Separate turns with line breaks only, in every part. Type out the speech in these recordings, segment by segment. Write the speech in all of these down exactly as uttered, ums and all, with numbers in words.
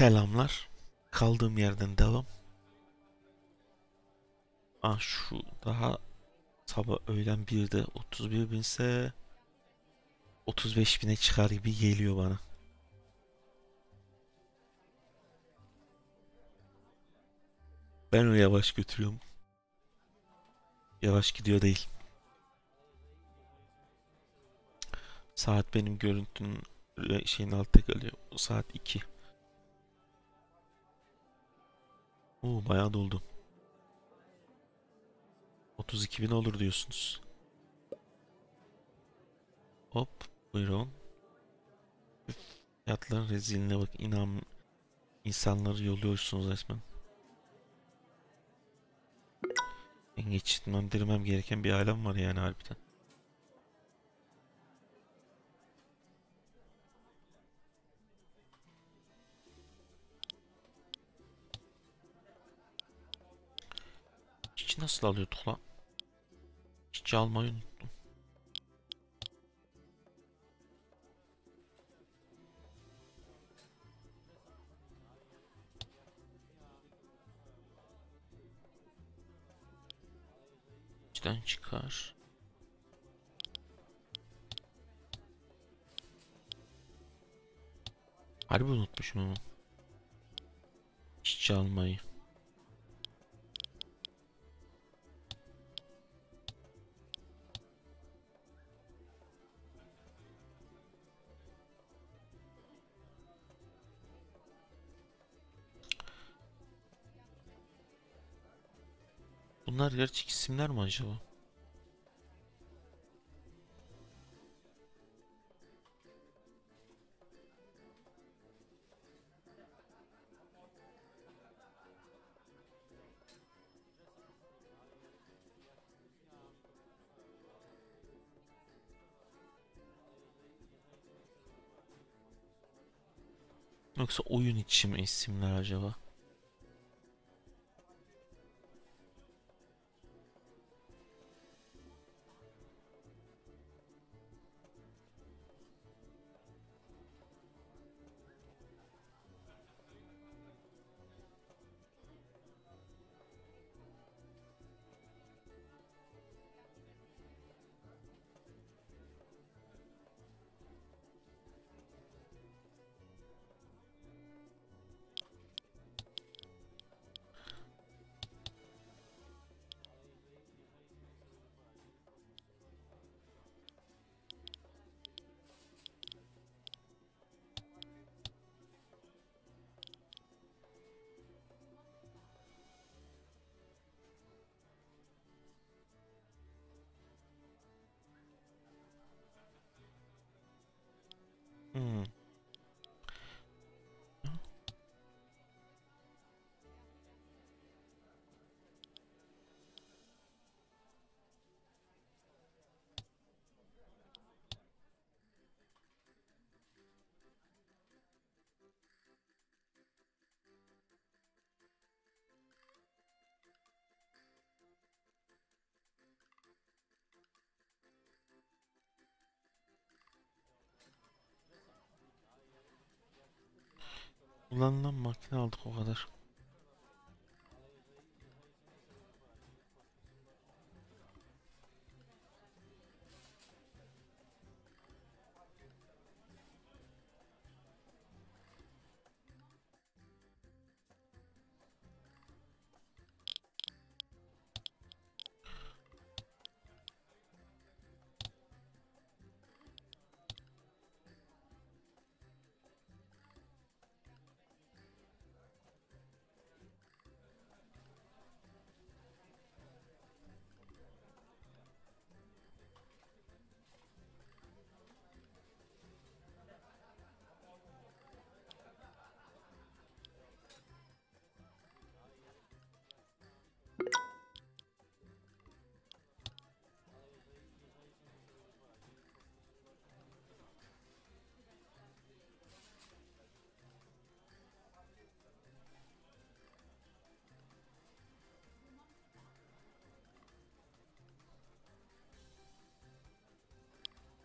Selamlar. Kaldığım yerden devam. Ah şu daha sabah öğlen birde otuz bir binse otuz beş bine çıkar gibi geliyor bana. Ben o yavaş götürüyorum. Yavaş gidiyor değil. Saat benim görüntünün e, şeyin altında kalıyor. Saat iki. Oo bayağı doldu. otuz iki bin olur diyorsunuz. Hop buyurun. Üf, fiyatların reziline bak, inan, insanları yolluyorsunuz resmen. Ben geçitlendirmem gereken bir ailem var yani harbiden. Hiç nasıl alıyorduk lan? Hiç almayı unuttum. İçten çıkar. Harbi unutmuşum ama. Hiç almayı. Bunlar gerçek isimler mi acaba? Yoksa oyun içi mi isimler acaba? Hmm. Kullanılan makine aldık o kadar.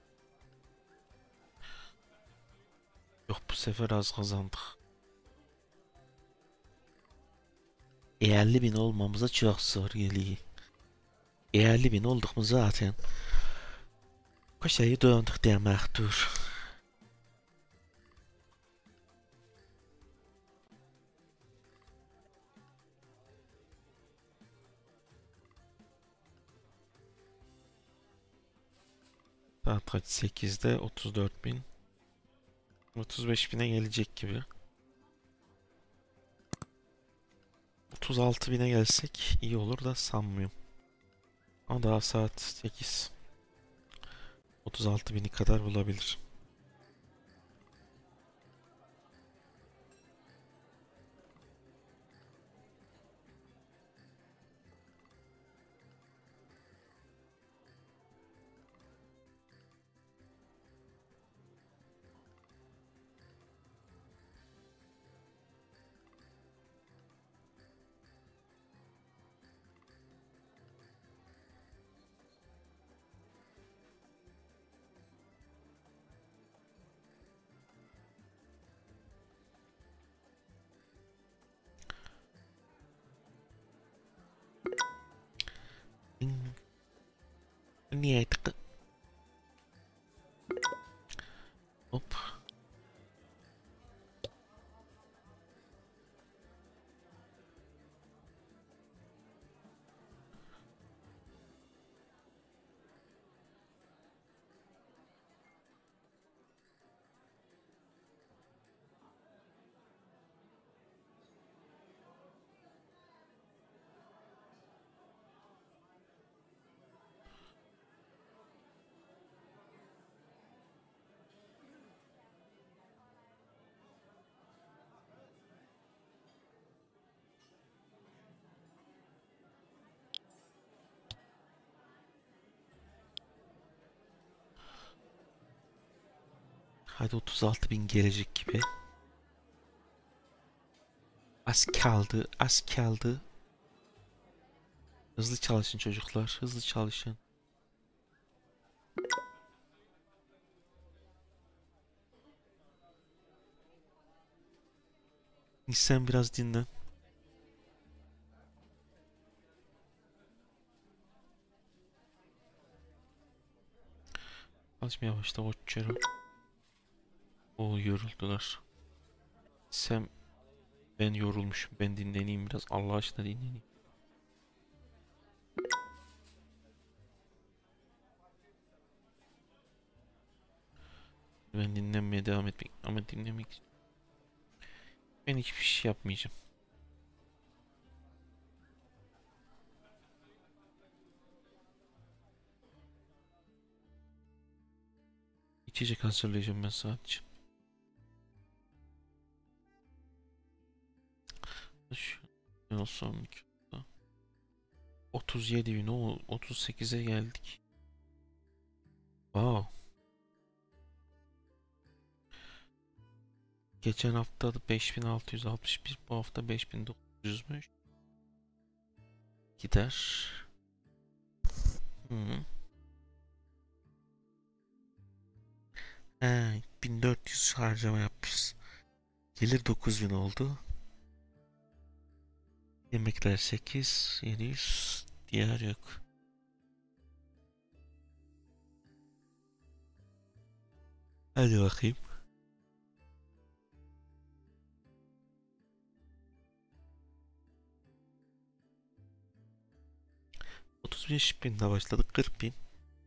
Yok, bu sefer az kazandık. elli bin olmamıza çok zor geliyor. elli bin olduk mu zaten köşeyi döndük demektir. Saat kaç? sekizde otuz dört bin. otuz beş bine gelecek gibi. otuz altı bine gelsek iyi olur da sanmıyorum. Ama daha saat sekiz. otuz altı bini kadar bulabilir. Niye tıkı? Hop. Hadi otuz altı bin gelecek gibi. Az kaldı, az kaldı. Hızlı çalışın çocuklar, hızlı çalışın. Sen biraz dinlen. Açmaya başla watcher'ı. Oo, yoruldular. Sen, ben yorulmuşum. Ben dinleneyim biraz. Allah aşkına dinleneyim. Ben dinlenmeye devam etmek ama dinlemek için ben hiçbir şey yapmayacağım. İçecek hazırlayacağım ben sadece. Şu son otuz yedi bin, o otuz sekize geldik. Wow. Geçen hafta da beş bin altı yüz altmış bir, bu hafta beş bin dokuz yüzmüş. Gider. Hmm. He, bin dört yüz harcama yapmışız. Gelir dokuz bin oldu. Yemekler sekiz, yedi yüz. Diğer yok. Hadi bakayım. otuz beş binle başladık, kırk bin.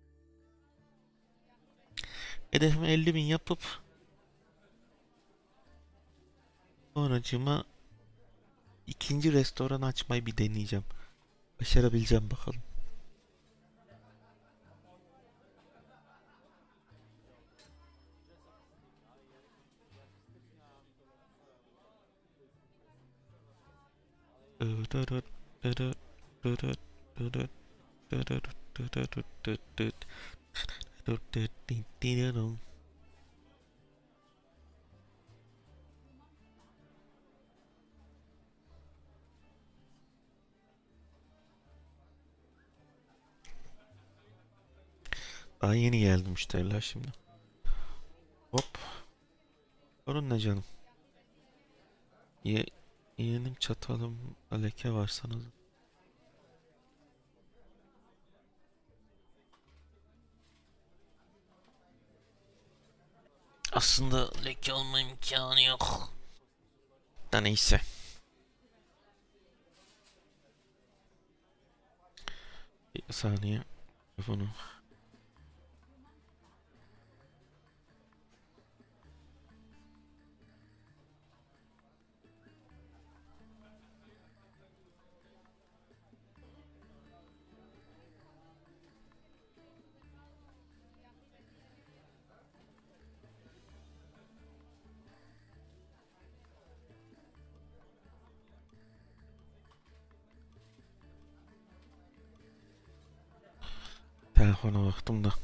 Hedefimi elli bin yapıp sonracığıma ikinci restoran açmayı bir deneyeceğim. Başarabileceğim bakalım. Daha yeni geldim müşteriler şimdi. Hop. Sorun ne canım? Ye Yeğenim çatalımda leke var sana. Aslında leke olma imkanı yok. Da neyse. Bir saniye. Telefonu. Telefona baktım da.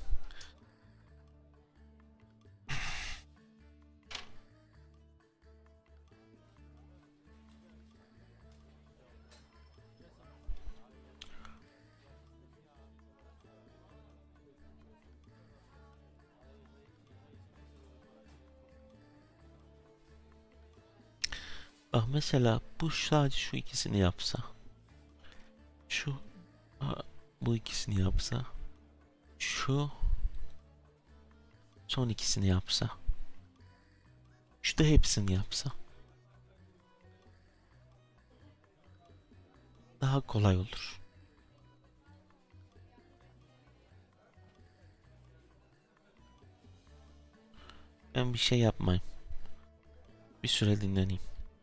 Bak mesela bu sadece şu ikisini yapsa. Şu ha, bu ikisini yapsa. Şu son ikisini yapsa. Şu da hepsini yapsa. Daha kolay olur. Ben bir şey yapmayayım. Bir süre dinleneyim.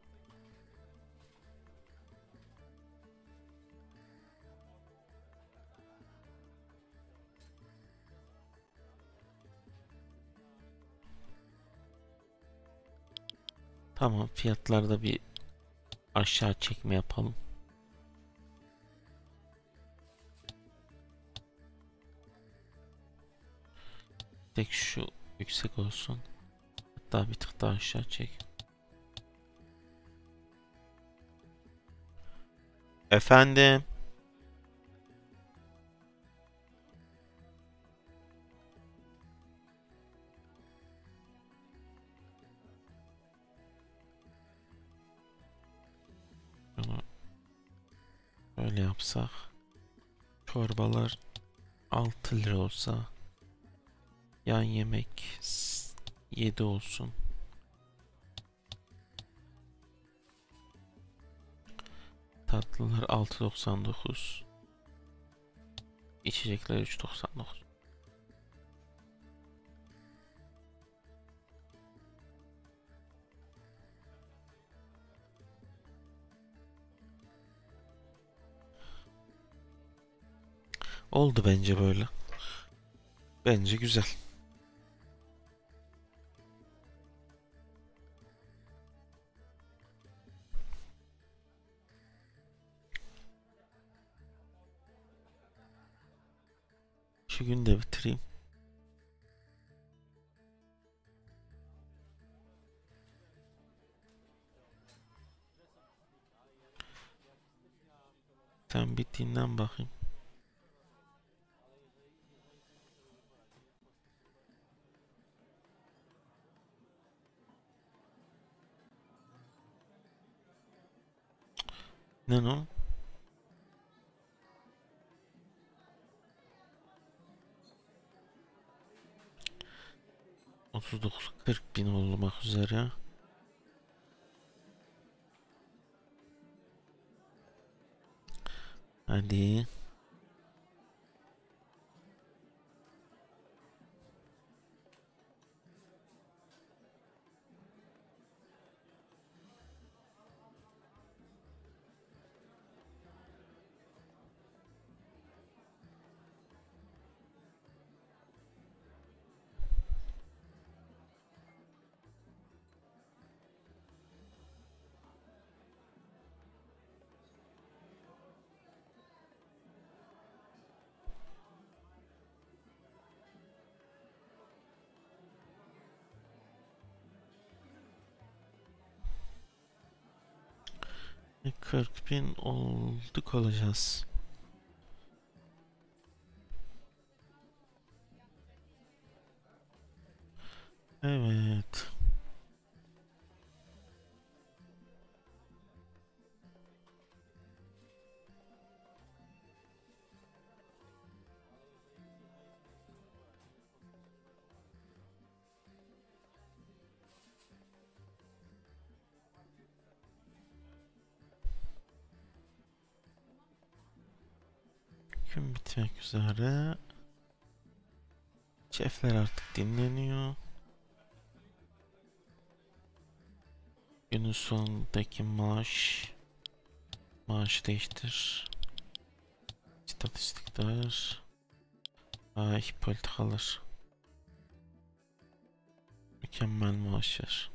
Tamam, fiyatlarda bir aşağı çekme yapalım. Tek şu yüksek olsun. Hatta bir tık daha aşağı çek. Efendim. Bunu böyle yapsak. Çorbalar altı lira olsa. Yan yemek yedi olsun. Tatlılar altı doksan dokuz. İçecekler üç doksan dokuz. Oldu bence böyle. Bence güzel. Şu gün de bitireyim. Sen bir dinlen bakayım. Ne o? otuz dokuz kırk bin olmak üzere. Hadi. kırk bin olduk olacağız. Evet. Gün bitmek üzere. Şefler artık dinleniyor. Günün sonundaki maaş. Maaş değiştir. İstatistikler. Ay politikalar. Mükemmel maaşlar.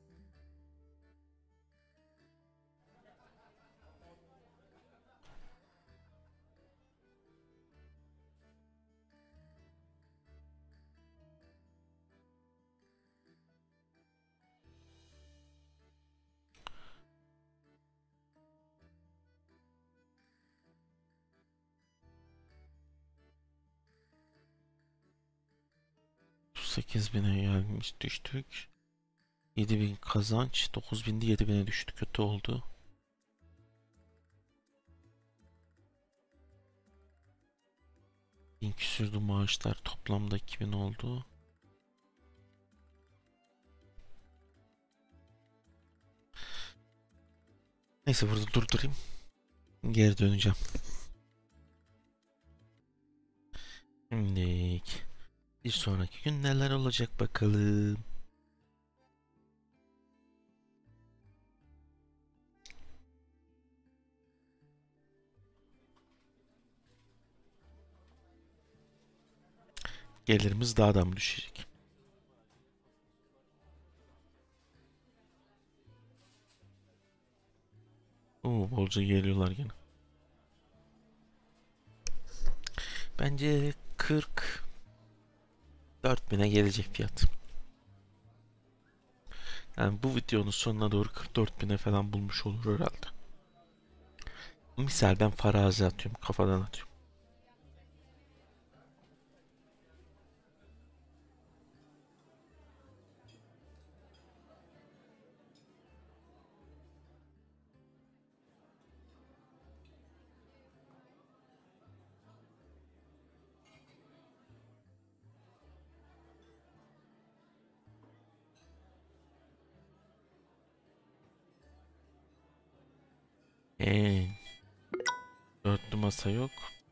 sekiz bine gelmiş düştük. yedi bin kazanç. dokuz binde yedi bine düştü. Kötü oldu. bin küsürdü maaşlar. Toplamda iki bin oldu. Neyse burada durdurayım. Geri döneceğim. Şimdi bir sonraki gün neler olacak bakalım. Gelirimiz daha da mı düşecek? Oo, bolca geliyorlar gene. Bence kırk dört bine gelecek fiyat. Yani bu videonun sonuna doğru kırk dört bine falan bulmuş olur herhalde. Misal ben farazi atıyorum, kafadan atıyorum. Eee, dörtlü masa yok.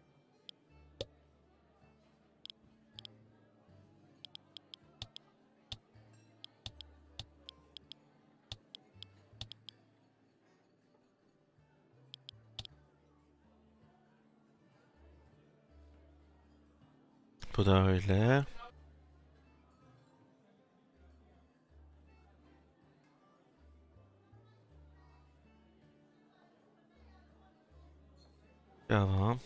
Bu da öyle. Devam.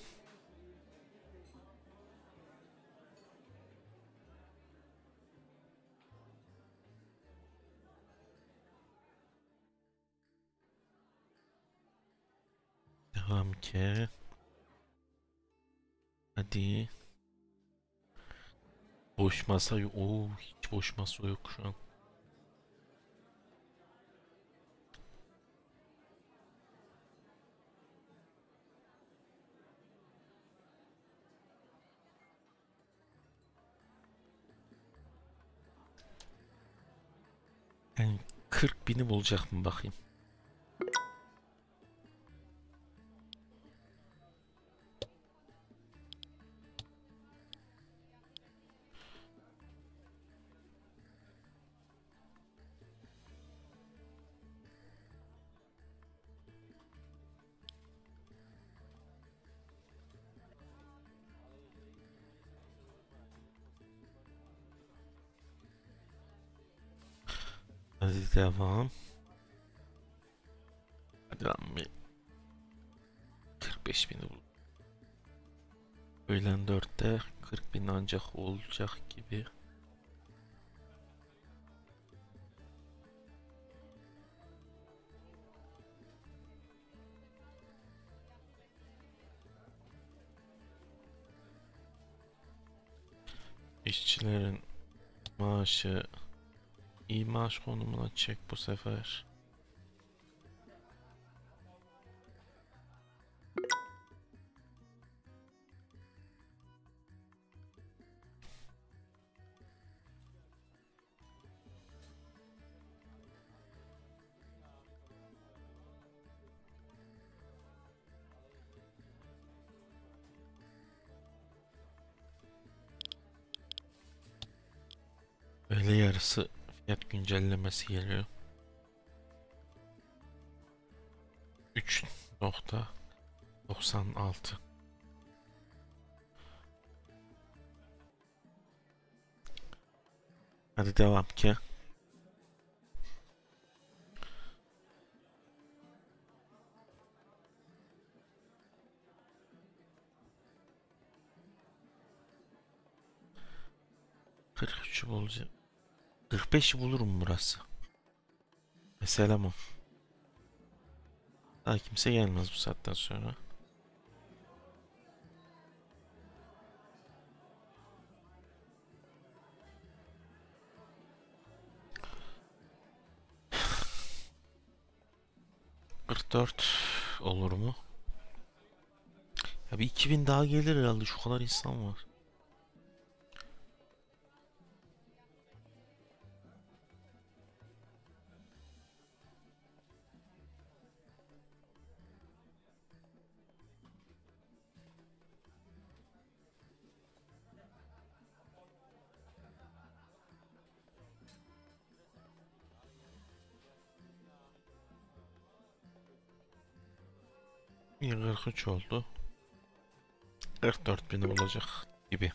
Devam ki. Hadi. Boş masa yok. Oo, hiç boş masa yok şu an. Yani kırk bini bulacak mı bakayım. Hadi devam. Hadi lan bir kırk beş bini bul. Öğlen dörtte kırk bin ancak olacak gibi. İşçilerin maaşı iyi maaş konumuna çek bu sefer. Öğle yarısı fiyat güncellemesi geliyor. üç nokta doksan altı. Hadi devam ki. kırk üçü bulacak. kırk beşi bulur mu burası? Mesela mı? Daha kimse gelmez bu saatten sonra. kırk dört olur mu? Ya bir iki bin daha gelir herhalde, şu kadar insan var. Bir kırk üç oldu. kırk dört bini bulacak gibi.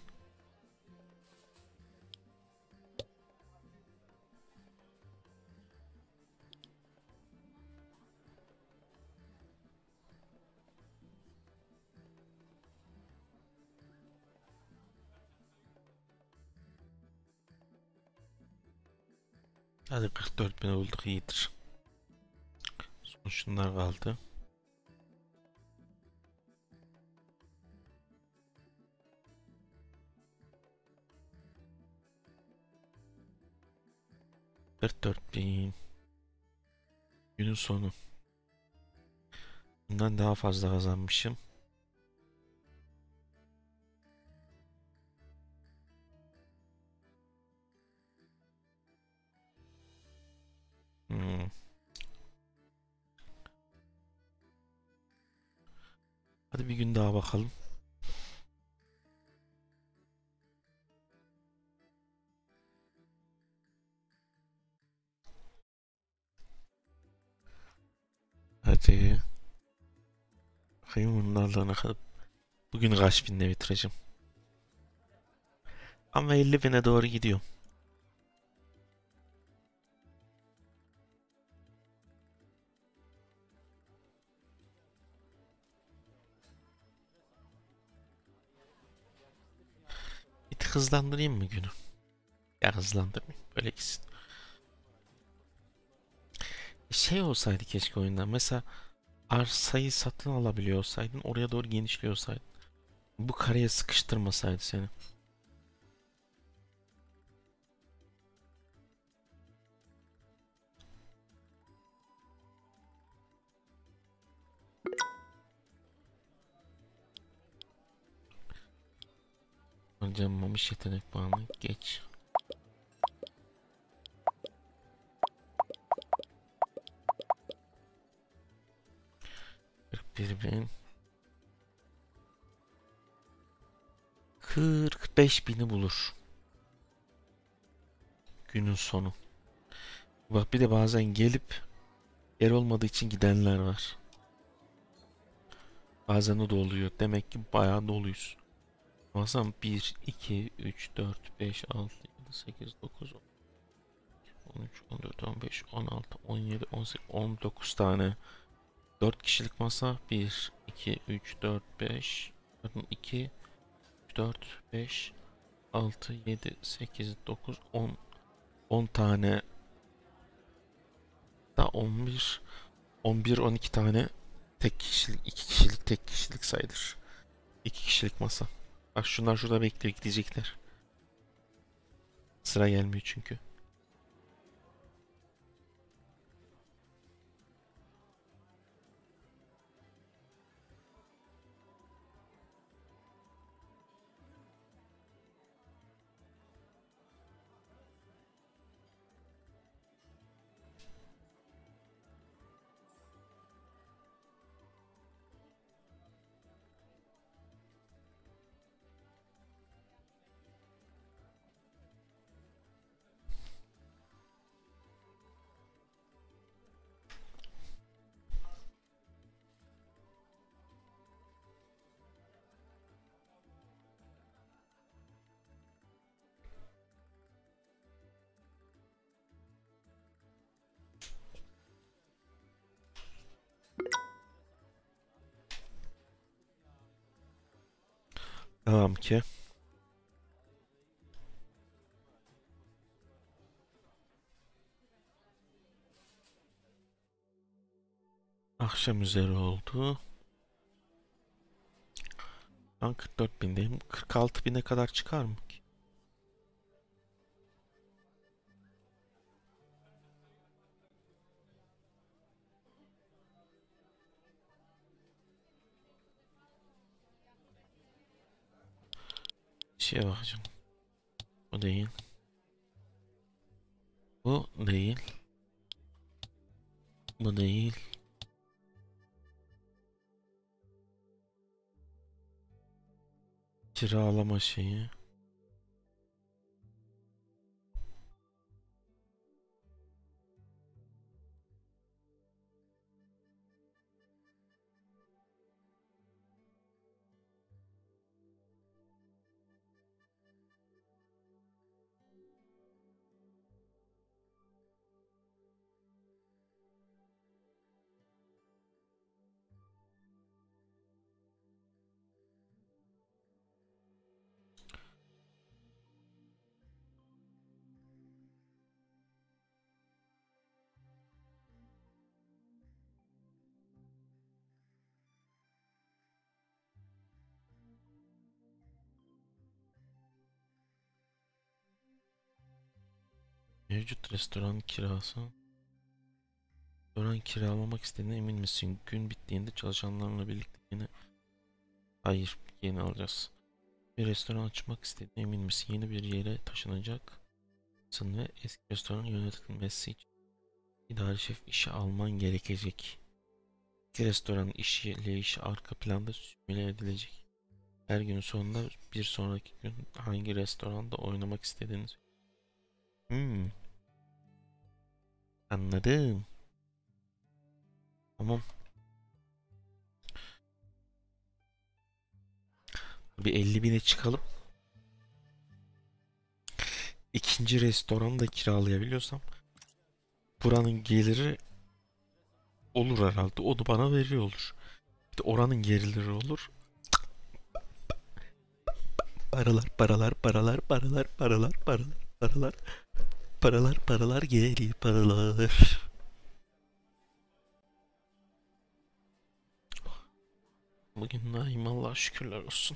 Hadi kırk dört bini bulduk, iyidir. Son şunlar kaldı. kırk dört bin. Günün sonu. Bundan daha fazla kazanmışım. Hmm. Hadi bir gün daha bakalım. Hadi. Bakayım bunlarla ne kadar. Bugün kaç binle bitireceğim. Ama elli bine doğru gidiyor. Bir tık hızlandırayım mı günü? Ya hızlandırmayayım. Böyle gitsin. Şey olsaydı keşke oyunda. Mesela arsayı satın alabiliyor olsaydın. Oraya doğru genişliyor olsaydın. Bu kareye sıkıştırmasaydı seni. Harcanmamış yetenek puanı. Geç. kırk bir bin. kırk beş bini bulur. Günün sonu. Bak bir de bazen gelip yer olmadığı için gidenler var. Bazen o da oluyor. Demek ki bayağı doluyuz. Bazen bir, iki, üç, dört, beş, altı, yedi, sekiz, dokuz, on üç, on dört, on beş, on altı, on yedi, on sekiz, on dokuz tane. dört kişilik masa. bir, iki, üç, dört, beş, iki, üç, dört, beş, altı, yedi, sekiz, dokuz, on. on tane da on bir, on bir, on iki tane tek kişilik, iki kişilik, tek kişilik sayılır. iki kişilik masa. Bak şunlar şurada bekliyor, gidecekler. Sıra gelmiyor çünkü. Tamam ki. Akşam üzeri oldu. Ben kırk dört bindeyim. kırk altı bine kadar çıkar mı ki? Şeye bakacağım. Bu değil. Bu değil. Bu değil. Kiralama şeyi. Mevcut restoran kirası. Restoran kiralamak istediğine emin misin? Gün bittiğinde çalışanlarla birlikte yine... Hayır, yeni alacağız. Bir restoran açmak istediğine emin misin? Yeni bir yere taşınacaksın ve eski restoranın yönetilmesi için idari şef işe alman gerekecek. İki restoranın işiyle işi arka planda simüle edilecek. Her günün sonunda bir sonraki gün hangi restoranda oynamak istediğiniz. Hmm, anladım. Tamam. Bir elli bine çıkalım. İkinci restoranı da kiralayabiliyorsam buranın geliri olur herhalde. O da bana veriyor olur. Bir de oranın gelirleri olur. Paralar, paralar, paralar, paralar, paralar, paralar, paralar, paralar, paralar geliyor, paralar. Bugün naim Allah'a şükürler olsun.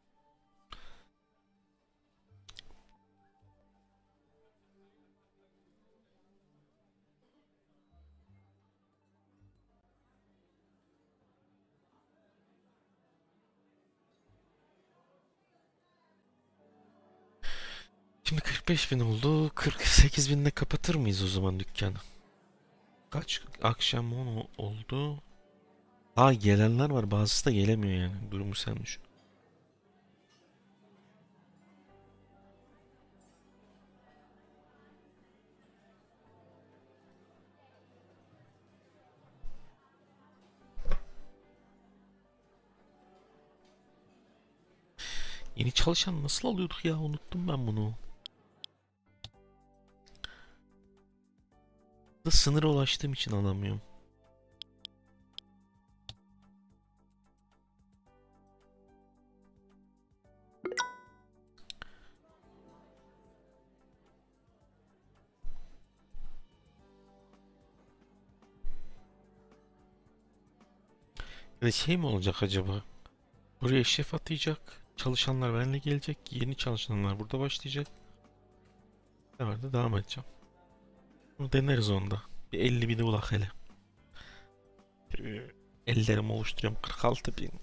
Şimdi kırk beş bin oldu. kırk sekiz binde kapatır mıyız o zaman dükkanı? Kaç akşam on oldu. Aa, gelenler var, bazısı da gelemiyor yani. Durumu sen düşün. Yeni çalışan nasıl alıyorduk ya, unuttum ben bunu. Da sınıra ulaştığım için alamıyorum. Ya da şey mi olacak acaba? Buraya şef atayacak. Çalışanlar benimle gelecek. Yeni çalışanlar burada başlayacak. Ben de devam edeceğim. Bunu deneriz onda. Bir elli bini bulak hele. Ellerimi oluşturuyorum. kırk altı bin.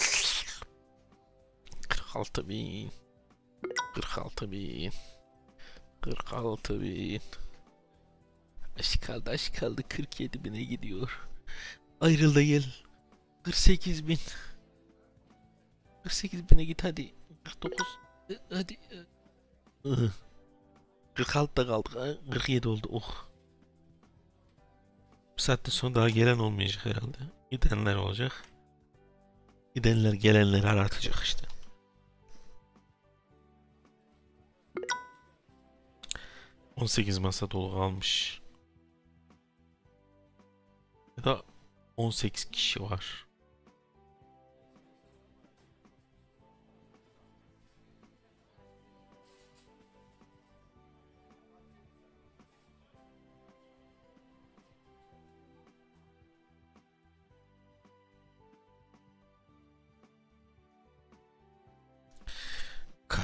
kırk altı bin. kırk altı bin. kırk altı bin. Aşk kaldı, aşk kaldı. kırk yedi bine gidiyor. Ayrıl da gel. kırk sekiz bin. kırk sekiz bine git hadi. kırk dokuz. Hadi. kırk altıda kaldık. kırk yedi oldu. Oh. Bu saatten sonra daha gelen olmayacak herhalde. Gidenler olacak. Gidenler gelenleri aratacak işte. on sekiz masa dolu kalmış. Ya da on sekiz kişi var.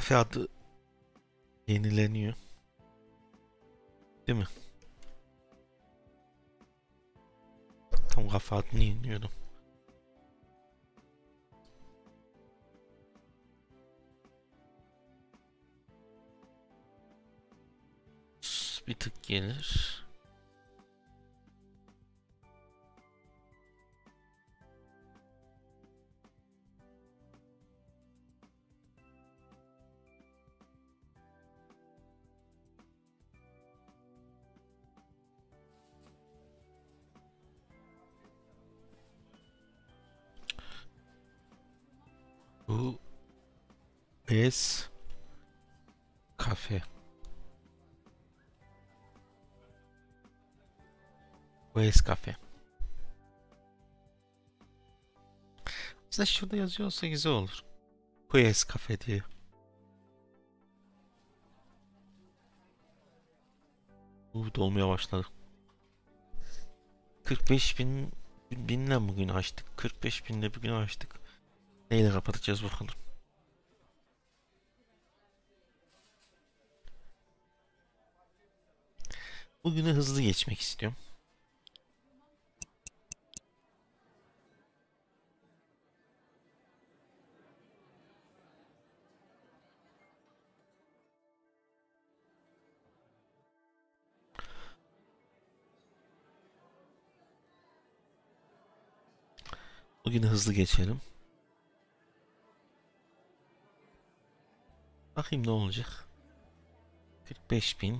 kafe adı yenileniyor. Değil mi? Tam kafe adını yeniliyordum. Bir tık gelir. Bu es kafe. Bu es kafe. Aslında şurada yazıyor olsa güzel olur. Bu es kafe diye. Bu dolmaya başladı. kırk beş bin binle bugün açtık. kırk beş binde bugün açtık. Neyle kapatacağız bakalım. Bugünü hızlı geçmek istiyorum. Bugünü hızlı geçelim. Bakayım ne olacak. kırk beş bin.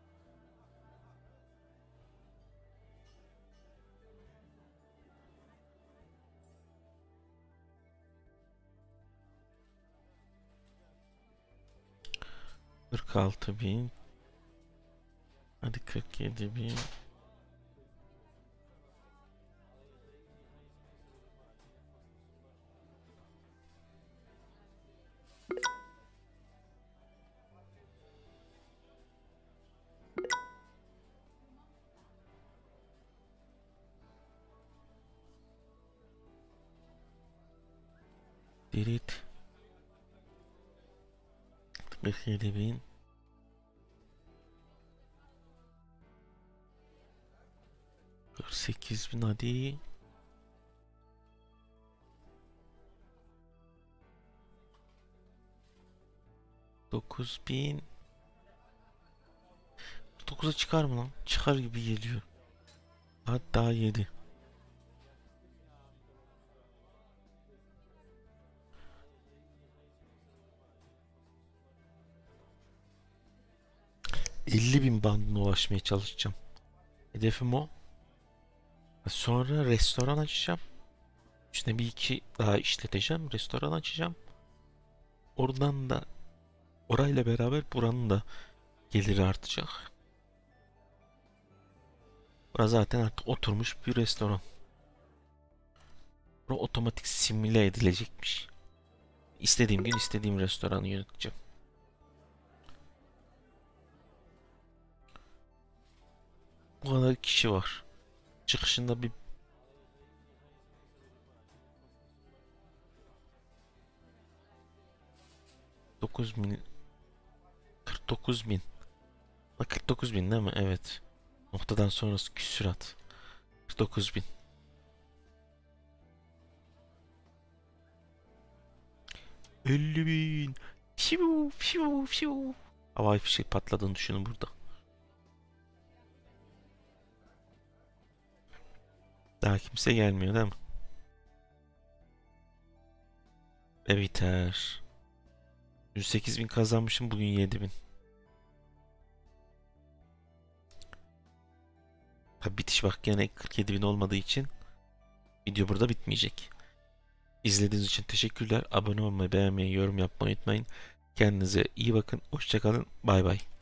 kırk altı bin. Hadi kırk yedi bin. Dirit. kırk yedi bin. kırk sekiz bin hadi. dokuz bin. dokuza çıkar mı lan? Çıkar gibi geliyor. Hatta yedi. elli bin bandına ulaşmaya çalışacağım. Hedefim o. Sonra restoran açacağım. Üstüne bir iki daha işleteceğim. Restoran açacağım. Oradan da orayla beraber buranın da geliri artacak. Burası zaten artık oturmuş bir restoran. Bura otomatik simüle edilecekmiş. İstediğim gün istediğim restoranı yöneteceğim. Bu kadar kişi var. Çıkışında bir dokuz bin, kırk dokuz bin. kırk dokuz bin değil mi? Evet. Noktadan sonrası küsurat. kırk dokuz bin. elli bin. Fiu fiu fiu. Havai fişek patladığını düşünün burada. Daha kimse gelmiyor değil mi? E biter. yüz sekiz bin kazanmışım, bugün yedi bin. Tabi bitiş bak yine kırk yedi bin olmadığı için video burada bitmeyecek. İzlediğiniz için teşekkürler. Abone olmayı, beğenmeyi, yorum yapmayı unutmayın. Kendinize iyi bakın. Hoşça kalın. Bay bay.